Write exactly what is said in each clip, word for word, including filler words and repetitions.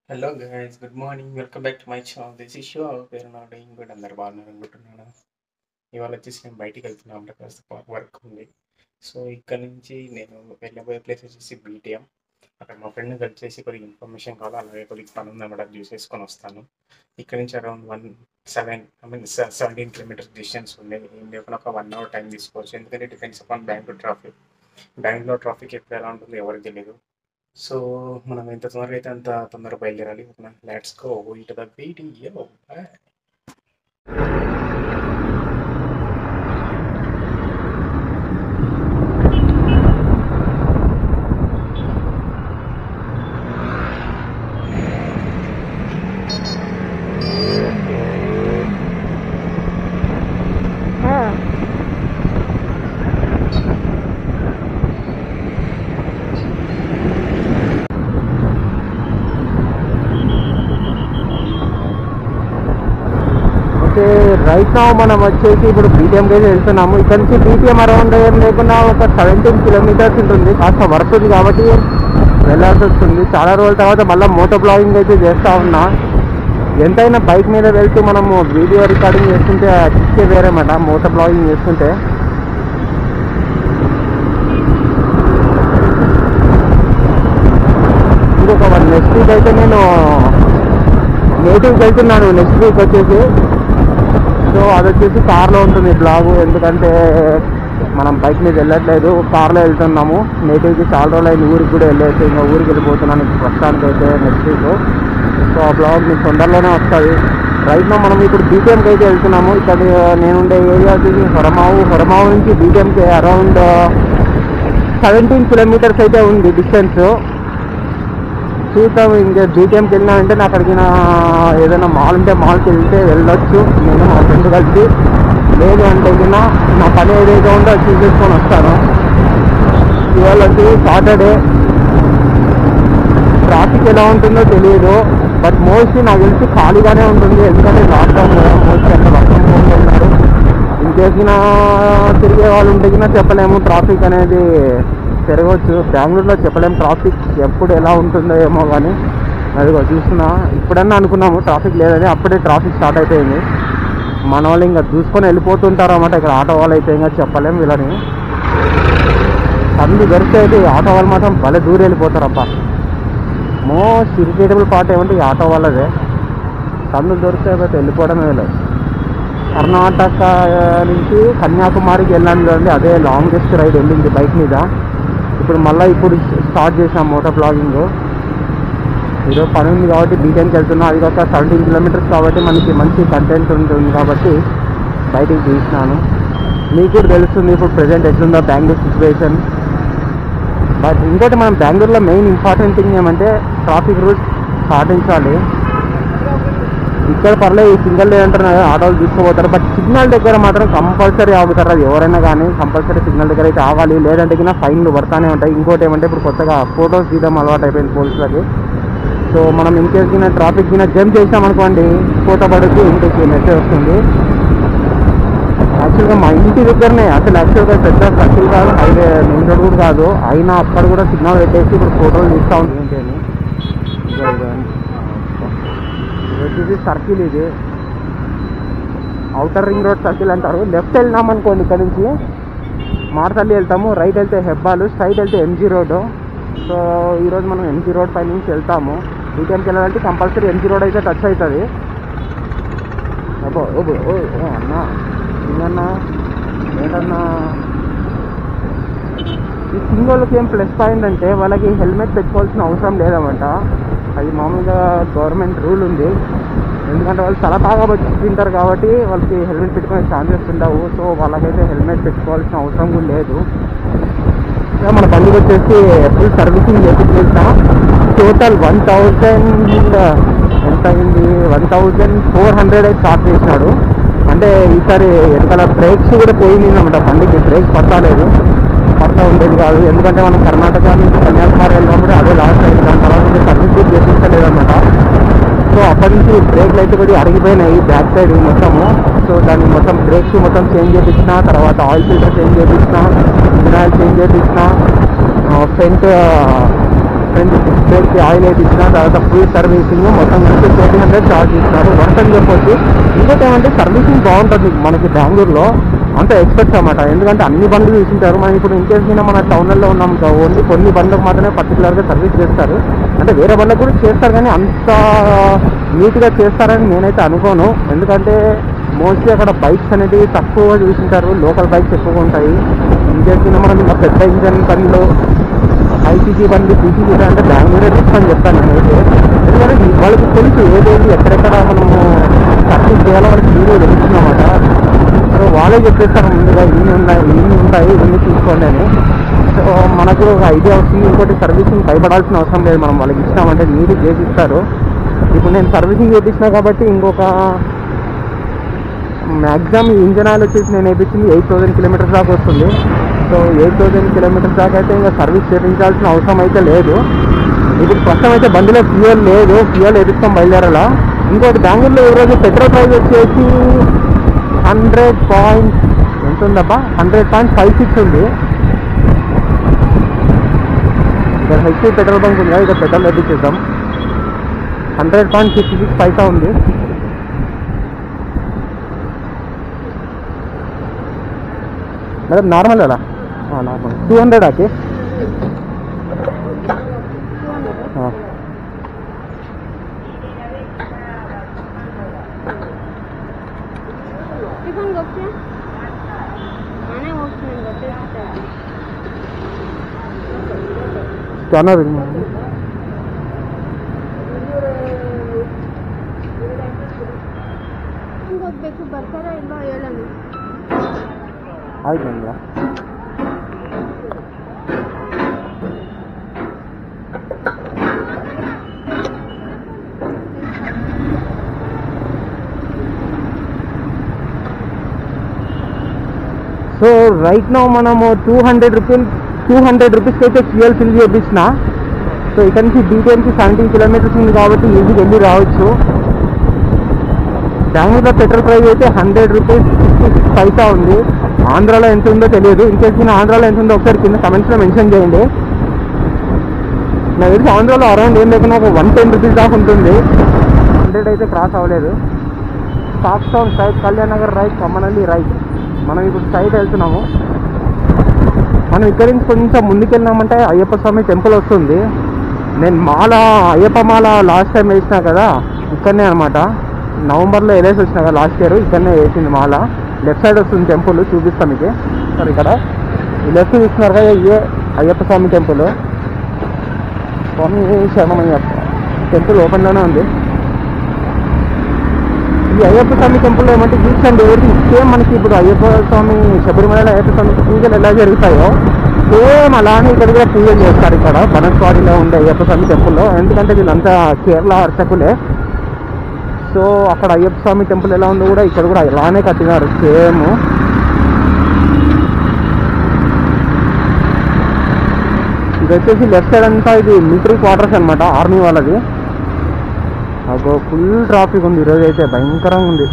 Hello guys, good morning. Welcome back to my channel. This is show పేరు నా doing good. అందరు బాగున్నారు అనుకుంటున్నాను. ఇవాళ వచ్చేసి నేను బయటికి వెళ్తున్నాను, అంటే కాస్త వర్క్ ఉంది. సో ఇక్కడ నుంచి నేను వెళ్ళబోయే ప్లేస్ వచ్చేసి బీటీఎం. అక్కడ మా ఫ్రెండ్ కలిసేసి కొద్దిగా ఇన్ఫర్మేషన్ కావాలి, అలాగే కొద్దిగా పని ఉందన్నమాట, చూసేసుకొని వస్తాను. ఇక్కడ నుంచి around one seven I mean seventeen kilometres distance ఉండేది. ఏం లేకుండా ఒక వన్ అవర్ టైం తీసుకోవచ్చు, ఎందుకంటే depends upon Bengaluru traffic. Bengaluru traffic ఎప్పుడు ఎలా ఉంటుందో ఎవరికి తెలియదు. సో మనం ఎంత తొందరగా అయితే అంత తొందరగా బయలుదేరాలి. Let's go into the video. Right now మనం వచ్చేసి ఇప్పుడు బీటీఎంకి అయితే వెళ్తున్నాము. ఇక్కడ నుంచి బీటీఎం అరౌండ్ ఏం లేకుండా ఒక సెవెంటీన్ కిలోమీటర్స్ ఉంటుంది. కాస్త వర్క్ ఉంది కాబట్టి వెళ్ళాల్సి వస్తుంది. చాలా రోజుల తర్వాత మళ్ళీ మోటో బ్లాగింగ్ అయితే చేస్తూ ఉన్నా. ఎంతైనా బైక్ మీద వెళ్తూ మనము వీడియో రికార్డింగ్ చేస్తుంటే కిక్కే వేరేమాట మోటో బ్లాగింగ్ చేస్తుంటే. ఇంకొక వన్ నెక్స్ట్ వీక్ అయితే నేను నేటివ్కి వెళ్తున్నాను. నెక్స్ట్ వీక్ వచ్చేసి సో అది వచ్చేసి కార్లో ఉంటుంది బ్లాగు, ఎందుకంటే మనం బైక్ మీద వెళ్ళట్లేదు, కార్లో వెళ్తున్నాము. నేటివ్కి చాలా రోజులు అయిన ఊరికి కూడా వెళ్ళేసి ఇంకా ఊరికి వెళ్ళిపోతున్నాను ఇప్పుడు ప్రస్తుతానికి అయితే నెక్స్ట్ వీక్. సో ఆ బ్లాగ్ మీకు తొందరలోనే వస్తుంది. రైట్ నో మనం ఇప్పుడు బీటీఎంకి అయితే వెళ్తున్నాము. ఇక్కడ నేనుండే ఏరియా వచ్చేసి హొరమావు. హొరమావు నుంచి బీటీఎంకి అరౌండ్ సెవెంటీన్ కిలోమీటర్స్ అయితే ఉంది డిస్టెన్స్. చూద్దాం, ఇంకా బీటీఎంకి వెళ్ళినా నాకు అడిగిన ఏదైనా మాల్ ఉంటే మాల్కి వెళ్తే వెళ్ళొచ్చు నేను మా ఫ్రెండ్ కలిసి. లేదు అంటే నా నా పని ఏదైతే ఉందో అది చూసేసుకొని వస్తాను. ఇవాళ వచ్చి సాటర్డే, ట్రాఫిక్ ఎలా ఉంటుందో తెలియదు, బట్ మోస్ట్లీ నాకు తెలిసి ఖాళీగానే ఉంటుంది, ఎందుకంటే లాక్డౌన్ మోస్ట్లీ అంత వర్షం ఉన్నారు. ఇంకేసిన తిరిగే వాళ్ళు ఉంటే కింద చెప్పలేము, ట్రాఫిక్ అనేది తిరగవచ్చు. బెంగళూరులో చెప్పలేము ట్రాఫిక్ ఎప్పుడు ఎలా ఉంటుందో ఏమో, కానీ అదిగో చూస్తున్నా. ఇప్పుడన్నా అనుకున్నాము ట్రాఫిక్ లేదని, అప్పుడే ట్రాఫిక్ స్టార్ట్ అయిపోయింది. మన వాళ్ళు ఇంకా చూసుకొని వెళ్ళిపోతుంటారు అన్నమాట. ఇక్కడ ఆటో వాళ్ళు అయితే ఇంకా చెప్పలేము వీళ్ళని. సందు దొరికితే అయితే ఈ ఆటో వాళ్ళు మాత్రం భలే దూరం వెళ్ళిపోతారప్ప. మోస్ట్ ఇరిటేటబుల్ పార్ట్ ఏమంటే ఈ ఆటో వాళ్ళదే. సందు దొరికితే అయితే వెళ్ళిపోవడమే వెళ్ళదు. కర్ణాటక నుంచి కన్యాకుమారికి వెళ్ళాను చూడండి, అదే లాంగెస్ట్ రైడ్ వెళ్ళింది బైక్ మీద. ఇప్పుడు మళ్ళీ ఇప్పుడు స్టార్ట్ చేసాం మోటో బ్లాగింగ్. ఈరోజు పని ఉంది కాబట్టి బీటెన్కి వెళ్తున్నా. అది కాక సెవెంటీన్ కిలోమీటర్స్ కాబట్టి మనకి మంచి కంటెంట్ ఉంటుంది కాబట్టి బయటికి తీసినాను. మీకు కూడా తెలుస్తుంది ఇప్పుడు ప్రజెంట్ ఎట్లుందో బెంగళూరు సిచ్యువేషన్. బట్ ఇంకోటి మనం బెంగళూరులో మెయిన్ ఇంపార్టెంట్ థింగ్ ఏమంటే ట్రాఫిక్ రూల్స్ పాటించాలి. ఇక్కడ పర్లేదు సింగల్ లే అంటారు, ఆటోలు తీసుకుపోతారు, బట్ సిగ్నల్ దగ్గర మాత్రం కంపల్సరీ ఆగుతారు. అది ఎవరైనా కానీ కంపల్సరీ సిగ్నల్ దగ్గర అయితే ఆగాలి, లేదంటే కింద ఫైన్లు పడతానే ఉంటాయి. ఇంకోటి ఏమంటే ఇప్పుడు కొత్తగా ఫొటోస్ తీయడం అలవాటు అయిపోయింది పోలీసులకి. సో మనం ఇన్కేస్ కింద ట్రాఫిక్ కింద జంప్ చేసామనుకోండి, ఫోటో పడుతూ ఇంటికి మెసేజ్ వస్తుంది. యాక్చువల్గా మా ఇంటి దగ్గరనే, అసలు యాక్చువల్గా పెద్ద సర్కిల్ కాదు, హైవే మెయిన్ రోడ్ కూడా కాదు, అయినా అక్కడ కూడా సిగ్నల్ పెట్టేసి ఇప్పుడు ఫోటోలు తీస్తూ ఉంటుంది. ఏంటి అని వచ్చేసి సర్కిల్, ఇది అవుటర్ రింగ్ రోడ్ సర్కిల్ అంటారు. లెఫ్ట్ వెళ్ళినాం అనుకోండి ఇక్కడ నుంచి మార్తల్లి వెళ్తాము, రైట్ వెళ్తే హెబ్బాలు, స్ట్రైట్ వెళ్తే ఎంజీ రోడ్డు. సో ఈరోజు మనం ఎంజీ రోడ్ పై నుంచి వెళ్తాము. బీటీఎంకి వెళ్ళాలంటే కంపల్సరీ ఎంజీ రోడ్ అయితే టచ్ అవుతుంది. అబ్బో ఓ అన్నా ఇంకన్నా ఏంటన్నా, ఈ సింగోళ్ళకి ఏం ప్లస్ పాయింట్ అంటే వాళ్ళకి హెల్మెట్ పెట్టుకోవాల్సిన అవసరం లేదన్నమాట. అది మామూలుగా గవర్నమెంట్ రూల్ ఉంది, ఎందుకంటే వాళ్ళు చాలా బాగా వచ్చి తింటారు కాబట్టి వాళ్ళకి హెల్మెట్ పెట్టుకునే ఛాన్సెస్ ఉండవు. సో వాళ్ళకైతే హెల్మెట్ పెట్టుకోవాల్సిన అవసరం కూడా లేదు. మన బండికి వచ్చేసి ఫుల్ సర్వీసింగ్ చేపించేసిన టోటల్ వన్ థౌజండ్ ఎంత అయింది, వన్ థౌజండ్ ఫోర్ హండ్రెడ్ అయితే స్టార్ట్ చేసినాడు. అంటే ఈసారి వెనకాల బ్రేక్స్ కూడా పోయింది అనమాట, బండికి బ్రేక్స్ పడతాలేదు, పడతా ఉండేది కాదు. ఎందుకంటే మనం కర్ణాటక నుంచి కన్యాకుమారి వెళ్ళినప్పుడు అదే లాస్ట్ అయింది, దాని తర్వాత సర్వీస్ కూడా చేపించలేదన్నమాట. సో అప్పటి నుంచి బ్రేక్లు అయితే కొద్దిగా అరిగిపోయినాయి బ్యాక్ సైడ్ మొత్తము. సో దాన్ని మొత్తం బ్రేక్స్ మొత్తం చేంజ్ చేయించిన, తర్వాత ఆయిల్ ఫిల్టర్ చేంజ్ చేయించిన, ఇంజిన్ ఆయిల్ చేంజ్ చేయించిన, ఫ్రంట్ ఫ్రెండ్ బ్రేక్కి ఆయిల్ వేయించిన తర్వాత ఫుల్ సర్వీసింగ్ మొత్తం కలిసి ఫోర్టీన్ హండ్రెడ్ ఛార్జ్ ఇస్తున్నారు. వర్త్ అని చెప్పొచ్చు. ఇంకోటి ఏమంటే సర్వీసింగ్ బాగుంటుంది మనకి బెంగళూరులో, అంత ఎక్స్పెక్ట్స్ అనమాట. ఎందుకంటే అన్ని బండ్లు చూసింటారు. మనం ఇప్పుడు ఇంకేస్ మీద మన టౌన్లలో ఉన్నాం, ఓన్లీ కొన్ని బండ్లకు మాత్రమే పర్టికులర్గా సర్వీస్ చేస్తారు. అంటే వేరే బండ్లకు కూడా చేస్తారు కానీ అంత నీట్గా చేస్తారని నేనైతే అనుకోను. ఎందుకంటే మోస్ట్లీ అక్కడ బైక్స్ అనేది తక్కువగా చూసింటారు, లోకల్ బైక్స్ ఎక్కువగా ఉంటాయి. ఇంకేస్ మీద మనం ఇంకా పెద్ద ఇంజన్ బండ్లు, ఐసీజీ బండ్లు, పీసీజీ అంటే బెంగళూరే బెస్ట్ అని చెప్తాను నేనైతే. ఎందుకంటే వాళ్ళకి తెలుసు ఏదేది ఎక్కడెక్కడ మనము సర్వీస్ చేయాలో వాళ్ళకి వీడియో తెలుస్తుందన్నమాట. సో వాళ్ళే చెప్పేస్తారు ముందుగా ఇన్ని ఉన్నాయి ఇన్ని ఉంటాయి ఇన్ని తీసుకోండి అని. సో మనకు ఒక ఐడియా వస్తుంది. ఇంకోటి సర్వీసింగ్ భయపడాల్సిన అవసరం లేదు, మనం వాళ్ళకి ఇచ్చినామంటే నీట్ చేసి ఇస్తారు. ఇప్పుడు నేను సర్వీసింగ్ చేయించినా కాబట్టి ఇంకొక మ్యాక్సిమం ఇంజన్ ఆయిల్ వచ్చేసి నేను వేయించింది ఎయిట్ థౌసండ్ కిలోమీటర్స్ దాకా వస్తుంది. సో ఎయిట్ థౌసండ్ కిలోమీటర్స్ దాకా అయితే ఇంకా సర్వీస్ చేయించాల్సిన అవసరం అయితే లేదు. ఇప్పుడు ప్రస్తుతం అయితే బండిలో ఫ్యూయల్ లేదు, ఫ్యూయల్ వేపిస్తాం బయలుదేరాలా. ఇంకోటి బెంగళూరులో ఈరోజు పెట్రోల్ ప్రైస్ వచ్చేసి హండ్రెడ్ పాయింట్ ఎంత ఉందబ్బా, హండ్రెడ్ పాయింట్ ఫైవ్ సిక్స్ ఉంది. ఇక్కడ హెచ్పీ పెట్రోల్ బంక్ ఉంది కదా, ఇక్కడ పెట్రోల్ వేపించేద్దాం. Hundred point fifty six paisa ఉంది. మేడం నార్మల్ కదా, నార్మల్ టూ హండ్రెడ్ ఆకి ಸ್ಕ್ಯಾನರ್ ಇದು ಮಾಡಿ ಹೋಗ್ಬೇಕು ಬರ್ತಾರಾ ಇಲ್ವಾ ಹೇಳೋಣ. ಆಯ್ತು ಅಂದ್ರ సో రైట్ నౌ మనము two hundred rupees two hundred రూపీస్కి అయితే ఫ్యూయల్ ఫిల్ చేయించిన. సో ఇక్కడ నుంచి డీటెయిల్కి సెవెంటీన్ కిలోమీటర్స్ ఉంది కాబట్టి ఈజీగా వెళ్ళి రావచ్చు. బెంగళూరులో పెట్రోల్ ప్రైస్ అయితే hundred rupees sixty six paisa ఉంది. ఆంధ్రాలో ఎంత ఉందో తెలియదు. ఇంకేసి ఆంధ్రాలో ఎంత ఉందో ఒకసారి కింద కమెంట్స్లో మెన్షన్ చేయండి. నాకు తెలిసి ఆంధ్రాలో అరౌండ్ ఏం లేకుండా ఒక వన్ టెన్ రూపీస్ దాకా ఉంటుంది. హండ్రెడ్ అయితే క్రాస్ అవ్వలేదు. Soft town right, Kalyan Nagar right, Kammanahalli right. మనం ఇప్పుడు సైడ్ వెళ్తున్నాము. మనం ఇక్కడి నుంచి కొంచెం ముందుకెళ్ళినామంటే అయ్యప్ప స్వామి టెంపుల్ వస్తుంది. నేను మాల అయ్యప్ప మాల లాస్ట్ టైం వేసినా కదా ఇక్కడనే అనమాట. నవంబర్లో వెళ్ళేసి వచ్చినా కదా లాస్ట్ ఇయర్, ఇక్కడనే వేసింది మాల. లెఫ్ట్ సైడ్ వస్తుంది టెంపుల్, చూపిస్తాం మీకు. సరే ఇక్కడ ఈ లెఫ్ట్ చూస్తున్నారు కదా, ఇదే అయ్యప్ప స్వామి టెంపుల్. స్వామి శరణమయ్యప్ప టెంపుల్ ఓపెన్లోనే ఉంది. ఈ అయ్యప్ప స్వామి టెంపుల్ ఏమంటే ఈచ్ అండ్ ఎవరికి సేమ్ మనకి ఇప్పుడు అయ్యప్ప స్వామి శబరిమల అయ్యప్ప స్వామి పూజలు ఎలా జరుగుతాయో సేమ్ అలానే ఇక్కడ కూడా పూజలు చేస్తారు. ఇక్కడ బనస్వాడిలో ఉండే అయ్యప్ప స్వామి టెంపుల్లో. ఎందుకంటే వీళ్ళంతా కేరళ అర్చకులే. సో అక్కడ అయ్యప్ప స్వామి టెంపుల్ ఎలా ఉందో కూడా ఇక్కడ కూడా ఇలానే కట్టినారు సేమ్. ఇది వచ్చేసి లెఫ్ట్ సైడ్ అంతా ఇది మిలిటరీ క్వార్టర్స్ అనమాట, ఆర్మీ వాళ్ళది. అగో ఫుల్ ట్రాఫిక్ ఉంది ఈరోజు అయితే, భయంకరంగా ఉంది.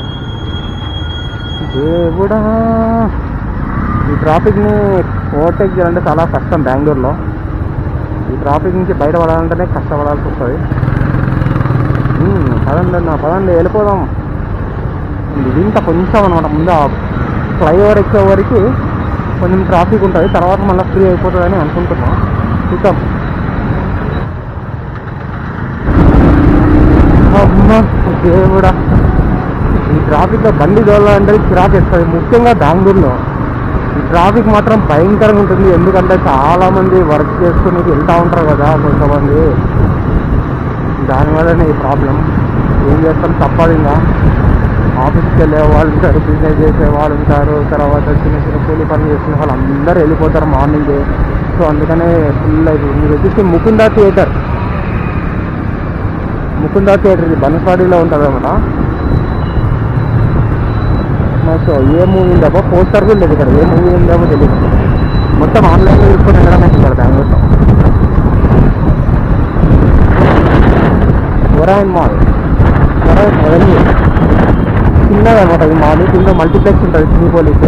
దేవుడా, ఈ ట్రాఫిక్ని ఓవర్టేక్ చేయాలంటే చాలా కష్టం బెంగళూరులో. ఈ ట్రాఫిక్ నుంచి బయటపడాలంటేనే కష్టపడాల్సి వస్తుంది. పదండి నా పదండి వెళ్ళిపోదాం. ఇది ఇంకా కొంచెం అనమాట, ముందు ఆ ఫ్లైఓవర్ ఎక్కే వరకు కొంచెం ట్రాఫిక్ ఉంటుంది, తర్వాత మళ్ళీ ఫ్రీ అయిపోతుందని అనుకుంటున్నాం. చూద్దాం. అమ్మ దేవుడా, ఈ ట్రాఫిక్లో బండి తోలాలంటే చిరాకు ఇస్తుంది, ముఖ్యంగా బెంగళూరులో. ఈ ట్రాఫిక్ మాత్రం భయంకరంగా ఉంటుంది. ఎందుకంటే చాలామంది వర్క్ చేసుకుని వెళ్తూ ఉంటారు కదా కొంతమంది, దానివల్లనే ఈ ప్రాబ్లం. ఏం చేస్తాం, తప్పదు. ఇంకా ఆఫీస్కి వెళ్ళే వాళ్ళు ఉంటారు, బిజినెస్ చేసే వాళ్ళు ఉంటారు, తర్వాత చిన్న చిన్న కూలీ పనులు చేసుకునే వాళ్ళు అందరూ వెళ్ళిపోతారు మార్నింగే. సో అందుకనే ఫుల్ అయిపోయింది. మీరు వచ్చేసి ముకుందా థియేటర్, ముకుందా థియేటర్ ఇది బనస్వాడిలో ఉంటుంది అన్నమాట. సో ఏ మూవీ ఉందేమో పోస్టర్ కూడా లేదు ఇక్కడ, ఏ మూవీ ఉందేమో తెలియదు. మొత్తం ఆన్లైన్లో తీసుకొని వెళ్ళడమే ఇక్కడ బెంగళూరులో. ఒరాయన్ మాల్, ఒరాయన్ అవెన్యూ చిన్నది అనమాట ఈ మాల్. కింద మల్టీప్లెక్స్ ఉంటుంది, సినీ పోలీసు.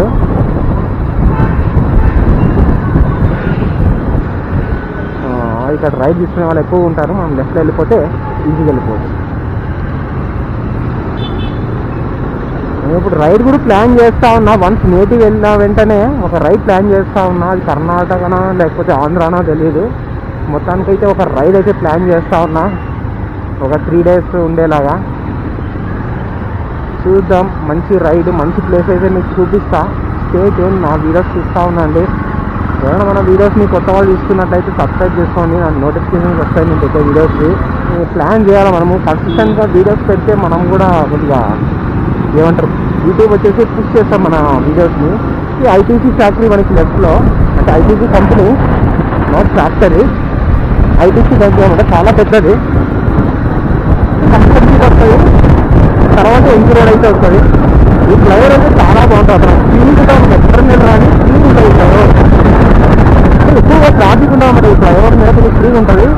ఇక్కడ రైట్ తీసుకునే వాళ్ళు ఎక్కువ ఉంటారు. మనం లెఫ్ట్లో వెళ్ళిపోతే ఈజీగా వెళ్ళిపోవచ్చు. నేను ఇప్పుడు రైడ్ కూడా ప్లాన్ చేస్తూ ఉన్నా. వన్స్ నేటివ్ వెళ్ళిన వెంటనే ఒక రైడ్ ప్లాన్ చేస్తూ ఉన్నా. అది కర్ణాటకనా లేకపోతే ఆంధ్రానో తెలియదు. మొత్తానికైతే ఒక రైడ్ అయితే ప్లాన్ చేస్తూ ఉన్నా, ఒక త్రీ డేస్ ఉండేలాగా. చూద్దాం, మంచి రైడ్ మంచి ప్లేస్ అయితే మీకు చూపిస్తా. స్టే ట్యూన్, నా వీడియోస్ చూస్తూ ఉన్నాండి. ఏమైనా మన వీడియోస్ని కొత్త వాళ్ళు చూస్తున్నట్లయితే సబ్స్క్రైబ్ చేసుకోండి. నాకు నోటిఫికేషన్స్ వస్తాయి నేను పెట్టే వీడియోస్కి. ప్లాన్ చేయాలి మనము కన్సిస్టెంట్గా వీడియోస్ పెడితే మనం కూడా కొద్దిగా ఏమంటారు యూట్యూబ్ వచ్చేసి పుష్ చేస్తాం మన వీడియోస్ని. ఈ ఐటీసీ ఫ్యాక్టరీ మనకి లెఫ్ట్లో, అంటే ITC company not factory, ITC company అనమాట. చాలా పెద్దది. కంపెనీ వస్తుంది, తర్వాత ఎంజీ రోడ్ అయితే వస్తుంది. ఈ ఫ్లైఓవర్ అయితే చాలా బాగుంటుంది. అక్కడ స్పీడ్గా మెట్రల్ రాని స్పీడ్ ఉంటుంది. ఫ్లైఓవర్ ఎక్కువగా ట్రాఫిక్ ఉండదు అన్నమాట. ఈ ఫ్లైఓవర్ మీద కొంచెం స్పీడ్ ఉంటుంది.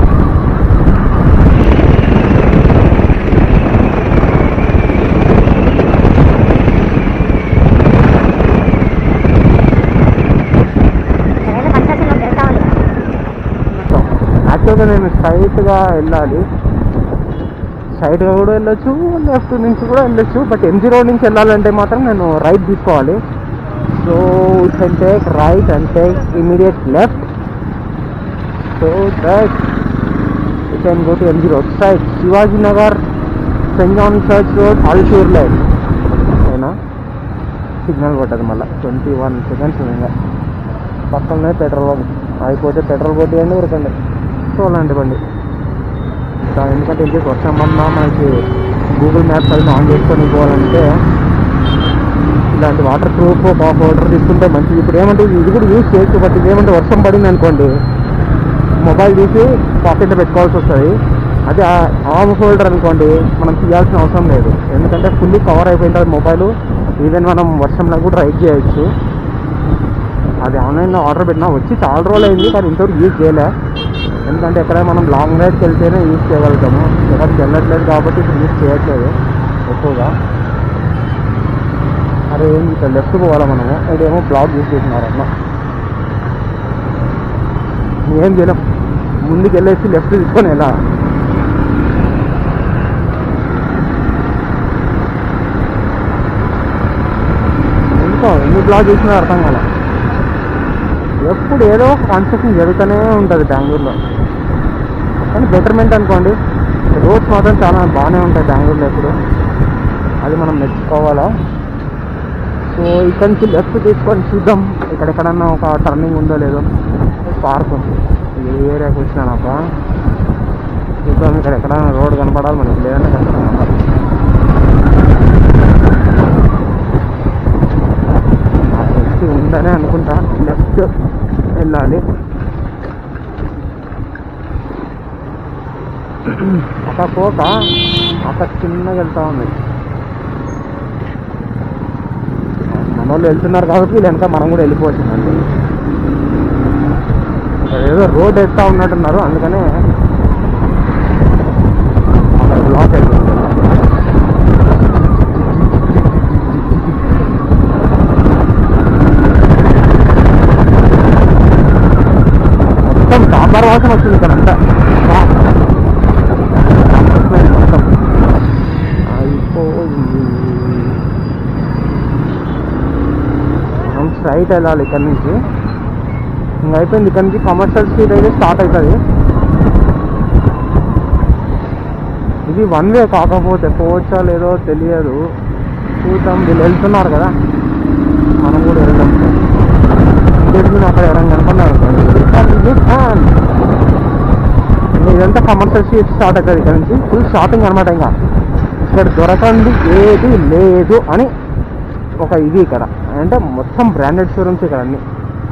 యాక్చువల్గా నేను స్ట్రైట్గా వెళ్ళాలి, స్ట్రైట్గా కూడా వెళ్ళొచ్చు, లెఫ్ట్ నుంచి కూడా వెళ్ళొచ్చు. బట్ ఎంజీ రోడ్ నుంచి వెళ్ళాలంటే మాత్రం నేను రైట్ తీసుకోవాలి. So you can take right and take immediate left. So that you can go to MG road side, Shivaji Nagar, saint John church road, Ulsoor lane. అయినా సిగ్నల్ కొట్టదు మళ్ళీ. ట్వంటీ వన్ సెకండ్స్ ఇంకా పక్కనే పెట్రోల్ బంక్. అయిపోతే పెట్రోల్ కొట్టియండి, ఉరకండి, చూడండి బండి. ఎందుకంటే ఇంటికి వర్షమన్నా మనకి గూగుల్ మ్యాప్స్ అవి ఆన్ చేసుకొని పోవాలంటే ఇలాంటి వాటర్ ప్రూఫ్ ఒక ఫోల్డర్ తీసుకుంటే మంచిది. ఇప్పుడు ఏమంటే ఇది కూడా యూజ్ చేయొచ్చు. బట్ ఇదేమంటే వర్షం పడింది అనుకోండి, మొబైల్ తీసి పాకెట్లో పెట్టుకోవాల్సి వస్తుంది. అదే ఆమ్ ఫోల్డర్ అనుకోండి, మనం తీయాల్సిన అవసరం లేదు. ఎందుకంటే ఫుల్లీ కవర్ అయిపోయింటుంది మొబైల్. ఈవెన్ మనం వర్షంలో కూడా రైడ్ చేయొచ్చు. అది ఆన్లైన్లో ఆర్డర్ పెట్టినా వచ్చి చాలా రోజులు అయింది, కానీ ఇంతవరకు యూజ్ చేయలే. ఎందుకంటే ఎక్కడ మనం లాంగ్ రైడ్కి వెళ్తేనే యూజ్ చేయగలుగుతాము. ఎక్కడికి వెళ్ళట్లేదు కాబట్టి ఇప్పుడు యూజ్ చేయట్లేదు ఎక్కువగా. అరే ఏంటి ఇక్కడ లెఫ్ట్ పోవాలా మనము, ఇదేమో బ్లాక్ యూజ్ చేసినారన్న. ఏం చేయలేం, ముందుకు వెళ్ళేసి లెఫ్ట్ తీసుకొని ఎలా. ఎందుకో ఎన్ని బ్లాక్ చేసినా అర్థం కాలే. ఎప్పుడు ఏదో కన్స్ట్రక్షన్ జరుగుతూనే ఉంటుంది బెంగళూరులో. కానీ బెటర్మెంట్ అనుకోండి, రోడ్స్ మాత్రం చాలా బాగానే ఉంటాయి బెంగళూరులో ఎప్పుడు. అది మనం మెచ్చుకోవాలా. సో ఇక్కడ నుంచి లెఫ్ట్ తీసుకొని చూద్దాం ఇక్కడెక్కడన్నా ఒక టర్నింగ్ ఉందో లేదో. పార్క్ ఉంది ఈ ఏరియాకి వచ్చినాక. చూద్దాం ఇక్కడ ఎక్కడైనా రోడ్ కనపడాలి మనకి, లేదంటే కష్టం అన్నమాట. ఉందనే అనుకుంటా, లెఫ్ట్ వెళ్ళాలి. అక్కడ పోక అక్కడ చిన్నగా వెళ్తా ఉంది. మన వాళ్ళు వెళ్తున్నారు కాబట్టి వెనక మనం కూడా వెళ్ళిపోవచ్చిందండి. ఏదో రోడ్ వేస్తూ ఉన్నట్టున్నారు, అందుకనే అక్కడ బ్లాక్ అయిపోయింది. మొత్తం సాంబార్ వాసన వచ్చింది ఇక్కడ అంతా. మొత్తం అయిపోయింది. మనం స్ట్రైట్ వెళ్ళాలి ఇక్కడ నుంచి. ఇంకా అయిపోయింది. ఇక్కడ నుంచి కమర్షియల్ స్ట్రీట్ అయితే స్టార్ట్ అవుతుంది. ఇది వన్ వే కాకపోతే పోవచ్చా లేదో తెలియదు, చూద్దాం. వీళ్ళు వెళ్తున్నారు కదా, మనం కూడా వెళ్దాం. తెలిసిన అక్కడ ఎవరైనా కనుకున్నారు. ఇదంతా కమర్షియల్ స్ట్రీట్ స్టార్ట్ అవుతుంది. ఇక్కడ నుంచి ఫుల్ షాపింగ్ అనమాట. ఇంకా ఇక్కడ దొరకండి ఏది లేదు అని ఒక ఇది ఇక్కడ, అంటే మొత్తం బ్రాండెడ్ షోరూమ్స్ ఇక్కడ అన్నీ.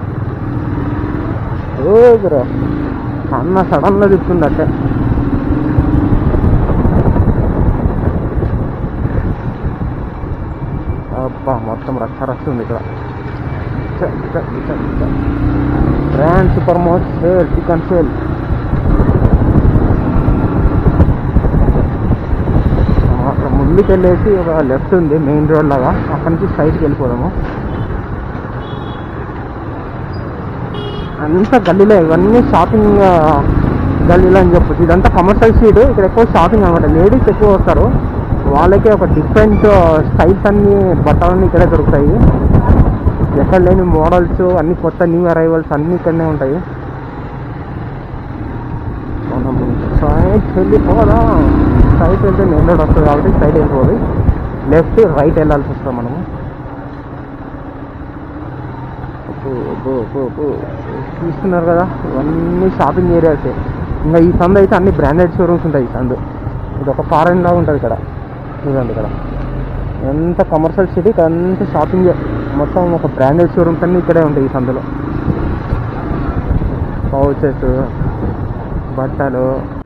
ఓ అన్న సడన్గా తిప్పుతుందట్టే. అబ్బా మొత్తం రక్ష రక్ష ఉంది ఇక్కడ. Brand super most sale, chicken sale. అక్కడ ముందుకు వెళ్ళేసి ఒక లెఫ్ట్ ఉంది మెయిన్ రోడ్ లాగా, అక్కడి నుంచి సైడ్కి వెళ్ళిపోదాము. అంతా గల్లీలో ఇవన్నీ షాపింగ్ గల్లీలో అని చెప్పొచ్చు. ఇదంతా కమర్షియల్ స్ట్రీట్. ఇక్కడ ఎక్కువ షాపింగ్ అనమాట. లేడీస్ ఎక్కువ వస్తారు. వాళ్ళకి ఒక డిఫరెంట్ స్టైల్స్ అన్ని బట్టలన్నీ ఇక్కడే దొరుకుతాయి. ఎక్కడ లేని మోడల్స్ అన్ని కొత్త న్యూ అరైవల్స్ అన్నీ ఇక్కడనే ఉంటాయి. మనం సైడ్ వెళ్ళిపోదాం. సైడ్ వెళ్తే మెయిన్ రోడ్ వస్తుంది కాబట్టి సైడ్ వెళ్ళిపోదు, లెఫ్ట్ రైట్ వెళ్ళాల్సి వస్తుంది మనము. చూస్తున్నారు కదా ఇవన్నీ షాపింగ్ ఏరియాస్. ఇంకా ఈ సందు అయితే అన్ని బ్రాండెడ్ షోరూమ్స్ ఉంటాయి. ఈ సందు ఇది ఒక ఫారెన్ లాగా ఉంటుంది ఇక్కడ. చూడండి ఇక్కడ ఎంత కమర్షియల్ సిటీ, ఇక్కడ అంతా షాపింగ్ మొత్తం ఒక బ్రాండెడ్ షోరూమ్స్ అన్నీ ఇక్కడే ఉంటాయి ఈ సందులో. పౌచెస్, బట్టలు.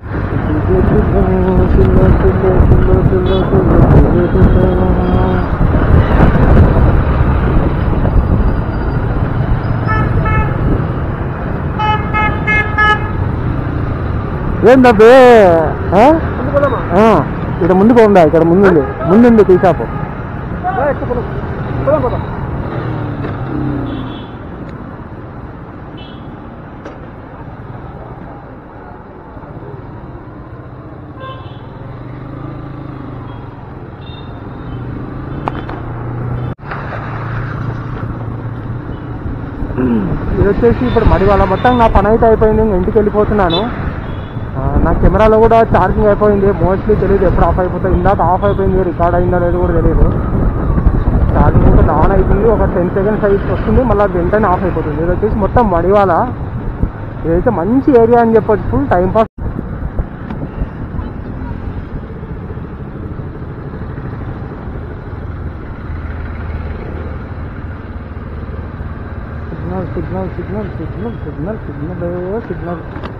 ఏంటబ్బే ఇక్కడ ముందుకు ఉందా? ఇక్కడ ముందుంది ముందుంది టీ షాపు. ఇది వచ్చేసి ఇప్పుడు మడివాళ్ళ. మొత్తం నా పని అయితే అయిపోయింది, ఇంకా ఇంటికి వెళ్ళిపోతున్నాను. నా కెమెరాలో కూడా ఛార్జింగ్ అయిపోయింది. మోస్ట్లీ తెలియదు ఎప్పుడు ఆఫ్ అయిపోతుంది. ఇందాక ఆఫ్ అయిపోయింది, రికార్డ్ అయిందో లేదో కూడా తెలియదు. ఛార్జింగ్ ఇంకా ఆన్ అవుతుంది, ఒక టెన్ సెకండ్స్ అయితే వస్తుంది, మళ్ళీ వెంటనే ఆఫ్ అయిపోతుంది. ఇది వచ్చేసి మొత్తం మడివాళ్ళ. ఇదైతే మంచి ఏరియా అని చెప్పొచ్చు. Full timepass. Signal signal signal signal signal signal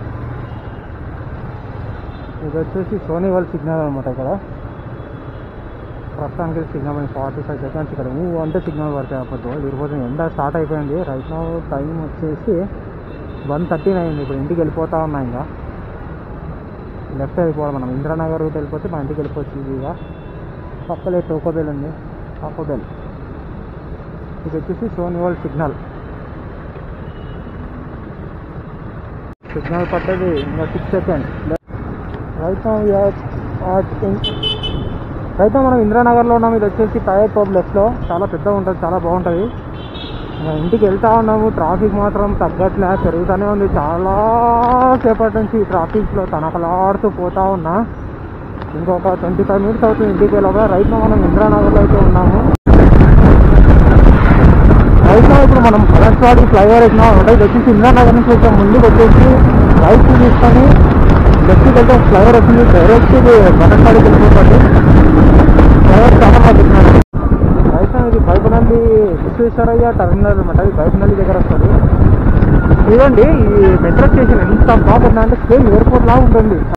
ఇది వచ్చేసి సోనీ వాళ్ళ సిగ్నల్ అనమాట. ఇక్కడ ప్రస్తుతానికి సిగ్నల్ ఫార్టీ ఫైవ్ సెకండ్స్ ఇక్కడ మూవ్ అంటే సిగ్నల్ పడతాయి. అప్పుడు ఇరిపోతుంది. ఎండ స్టార్ట్ అయిపోయింది. రైట్ నౌ టైం వచ్చేసి వన్ థర్టీన్ అయింది. ఇప్పుడు ఇంటికి వెళ్ళిపోతా ఉన్నా. ఇంకా లెఫ్ట్ వెళ్ళిపోవాలి మనం. ఇంద్రానగర్ రూట్ వెళ్ళిపోతే మా ఇంటికి వెళ్ళిపోవచ్చు ఈజీగా. పక్కలే టోకోబెల్ ఉంది, టాకోబెల్. ఇది వచ్చేసి సోనీ వాళ్ళ సిగ్నల్. సిగ్నల్ పడ్డది ఇంకా సిక్స్ సెకండ్. రైట్ రైట్ మనం ఇంద్రానగర్లో ఉన్నాము. ఇది వచ్చేసి టైర్ టోప్ లెఫ్ట్లో. చాలా పెద్దగా ఉంటుంది, చాలా బాగుంటుంది. ఇంటికి వెళ్తా ఉన్నాము. ట్రాఫిక్ మాత్రం తగ్గట్లే, పెరుగుతూనే ఉంది. చాలా సేపటి నుంచి ట్రాఫిక్లో తనకలాడుతూ పోతా ఉన్నా. ఇంకొక ట్వంటీ ఫైవ్ మినిట్స్ అవుతుంది ఇంటికి వెళ్ళగా. రైట్లో మనం ఇంద్రానగర్లో అయితే ఉన్నాము. రైట్లో ఇప్పుడు మనం కలెక్టర్వాడి ఫ్లైఓవర్ ఎక్కినా ఉంటాయి. ఇది వచ్చేసి ఇంద్రానగర్ నుంచి కొంచెం ముందుకు వచ్చేసి రైట్ తీసుకొని లెఫ్ట్కి వెళ్తే ఫ్లైఓవర్ వచ్చింది. డైరెక్ట్ కలెక్టర్వాడికి వెళ్ళిపోతుంది. ఫ్లైఓవర్ చాలా బాగుంటున్నాడు. రైట్ ఇది బైపనల్లి విశ్వేశ్వరయ్య టర్మినల్ అనమాట. ఇది బైపనల్లి దగ్గర వస్తుంది. చూడండి ఈ మెట్రో స్టేషన్ ఎంత బాగుంటుందంటే సేమ్ ఎయిర్పోర్ట్ లాగా ఉంటుంది.